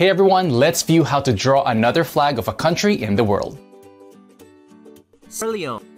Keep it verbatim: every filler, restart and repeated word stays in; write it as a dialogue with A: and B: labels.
A: Hey everyone, let's view how to draw another flag of a country in the world.
B: Sierra Leone.